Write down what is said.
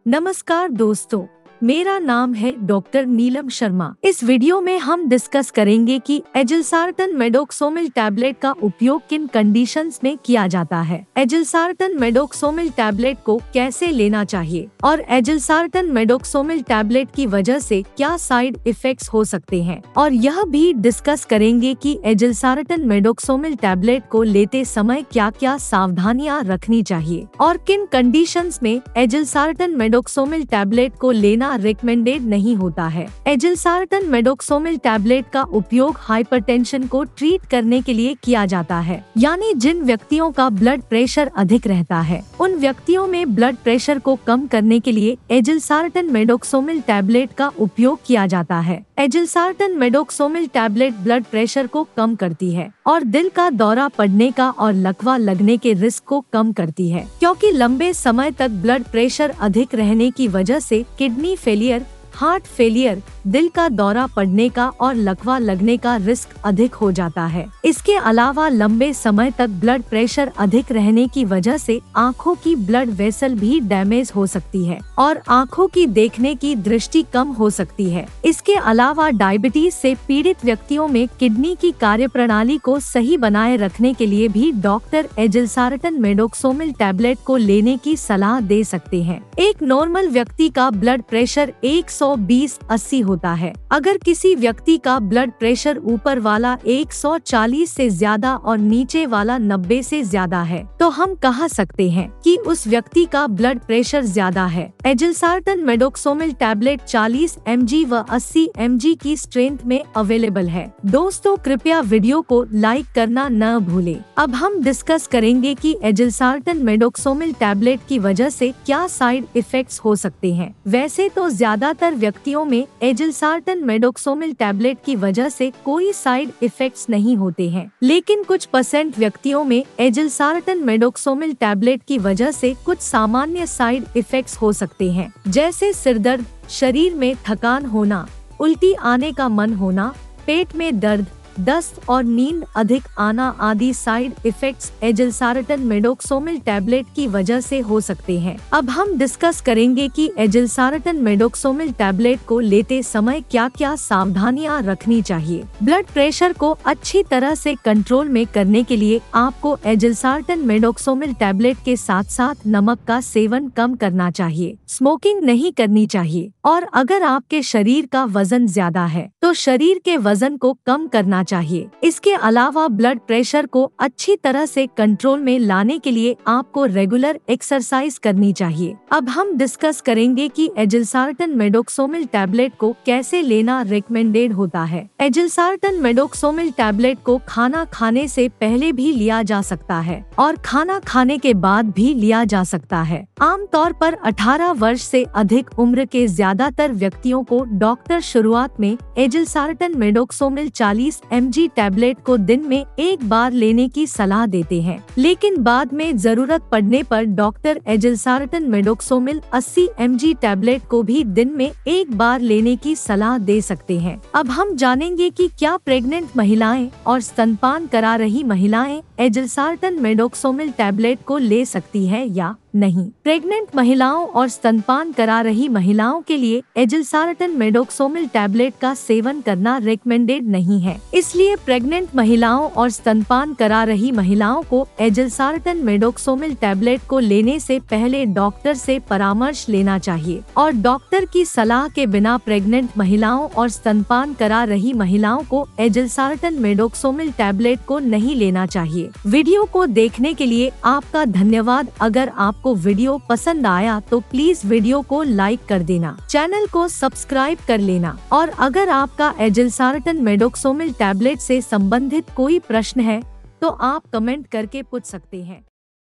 नमस्कार दोस्तों, मेरा नाम है डॉक्टर नीलम शर्मा। इस वीडियो में हम डिस्कस करेंगे कि एजिलसार्टन मेडोक्सोमिल टैबलेट का उपयोग किन कंडीशंस में किया जाता है, एजिलसार्टन मेडोक्सोमिल टैबलेट को कैसे लेना चाहिए और एजिलसार्टन मेडोक्सोमिल टैबलेट की वजह से क्या साइड इफेक्ट्स हो सकते हैं। और यह भी डिस्कस करेंगे कि एजिलसार्टन मेडोक्सोमिल टैबलेट को लेते समय क्या क्या सावधानियां रखनी चाहिए और किन कंडीशंस में एजिलसार्टन मेडोक्सोमिल टैबलेट को लेना रिकमेंडेड नहीं होता है। एजिलसार्टन मेडोक्सोमिल टैबलेट का उपयोग हाइपरटेंशन को ट्रीट करने के लिए किया जाता है, यानी जिन व्यक्तियों का ब्लड प्रेशर अधिक रहता है उन व्यक्तियों में ब्लड प्रेशर को कम करने के लिए एजिलसार्टन मेडोक्सोमिल टैबलेट का उपयोग किया जाता है। Azilsartan medoxomil tablet blood pressure को कम करती है और दिल का दौरा पड़ने का और लकवा लगने के रिस्क को कम करती है, क्योंकि लंबे समय तक ब्लड प्रेशर अधिक रहने की वजह से किडनी फेलियर, हार्ट फेलियर, दिल का दौरा पड़ने का और लकवा लगने का रिस्क अधिक हो जाता है। इसके अलावा लंबे समय तक ब्लड प्रेशर अधिक रहने की वजह से आँखों की ब्लड वेसल भी डैमेज हो सकती है और आँखों की देखने की दृष्टि कम हो सकती है। इसके अलावा डायबिटीज से पीड़ित व्यक्तियों में किडनी की कार्यप्रणाली को सही बनाए रखने के लिए भी डॉक्टर एजिलसार्टन मेडोक्सोमिल टैबलेट को लेने की सलाह दे सकते हैं। एक नॉर्मल व्यक्ति का ब्लड प्रेशर 120/80 होता है। अगर किसी व्यक्ति का ब्लड प्रेशर ऊपर वाला 140 से ज्यादा और नीचे वाला 90 से ज्यादा है तो हम कह सकते हैं कि उस व्यक्ति का ब्लड प्रेशर ज्यादा है। एजिलसार्टन मेडोक्सोमिल टैबलेट 40 mg व 80 mg की स्ट्रेंथ में अवेलेबल है। दोस्तों, कृपया वीडियो को लाइक करना न भूलें। अब हम डिस्कस करेंगे कि एजिलसार्टन मेडोक्सोमिल टैबलेट की वजह से क्या साइड इफेक्ट्स हो सकते हैं। वैसे तो ज्यादातर व्यक्तियों में एजिलसार्टन मेडोक्सोमिल टैबलेट की वजह से कोई साइड इफेक्ट्स नहीं होते हैं, लेकिन कुछ % व्यक्तियों में एजिलसार्टन मेडोक्सोमिल टैबलेट की वजह से कुछ सामान्य साइड इफेक्ट्स हो सकते हैं, जैसे सिरदर्द, शरीर में थकान होना, उल्टी आने का मन होना, पेट में दर्द, दस्त और नींद अधिक आना आदि side effects azilsartan medoxomil tablet की वजह से हो सकते हैं। अब हम डिस्कस करेंगे कि एजिलसार्टन मेडोक्सोमिल टैबलेट को लेते समय क्या क्या सावधानियां रखनी चाहिए। ब्लड प्रेशर को अच्छी तरह से कंट्रोल में करने के लिए आपको एजिलसार्टन मेडोक्सोमिल टैबलेट के साथ साथ नमक का सेवन कम करना चाहिए, स्मोकिंग नहीं करनी चाहिए और अगर आपके शरीर का वजन ज्यादा है तो शरीर के वजन को कम करना चाहिए। इसके अलावा ब्लड प्रेशर को अच्छी तरह से कंट्रोल में लाने के लिए आपको रेगुलर एक्सरसाइज करनी चाहिए। अब हम डिस्कस करेंगे कि एजिलसार्टन मेडोक्सोमिल टैबलेट को कैसे लेना रिकमेंडेड होता है। एजिलसार्टन मेडोक्सोमिल टैबलेट को खाना खाने से पहले भी लिया जा सकता है और खाना खाने के बाद भी लिया जा सकता है। आमतौर पर 18 वर्ष से अधिक उम्र के ज्यादातर व्यक्तियों को डॉक्टर शुरुआत में एजिलसार्टन मेडोक्सोमिल 40 mg टैबलेट को दिन में एक बार लेने की सलाह देते हैं, लेकिन बाद में जरूरत पड़ने पर doctor azilsartan medoxomil 80 mg tablet को भी दिन में एक बार लेने की सलाह दे सकते हैं। अब हम जानेंगे कि क्या प्रेग्नेंट महिलाएं और स्तनपान करा रही महिलाएं एजिलसार्टन मेडोक्सोमिल टैबलेट को ले सकती है या नहीं। प्रेग्नेंट महिलाओं और स्तनपान करा रही महिलाओं के लिए एजिलसार्टन मेडोक्सोमिल टैबलेट का सेवन करना रिकमेंडेड नहीं है, इसलिए प्रेग्नेंट महिलाओं और स्तनपान करा रही महिलाओं को एजिलसार्टन मेडोक्सोमिल टैबलेट को लेने से पहले डॉक्टर से परामर्श लेना चाहिए और डॉक्टर की सलाह के बिना प्रेग्नेंट महिलाओं और स्तनपान करा रही महिलाओं को एजिलसार्टन मेडोक्सोमिल टैबलेट को नहीं लेना चाहिए। वीडियो को देखने के लिए आपका धन्यवाद। अगर आपको वीडियो पसंद आया तो प्लीज वीडियो को लाइक कर देना, चैनल को सब्सक्राइब कर लेना और अगर आपका एजिलसार्टन मेडोक्सोमिल टैबलेट से संबंधित कोई प्रश्न है तो आप कमेंट करके पूछ सकते हैं।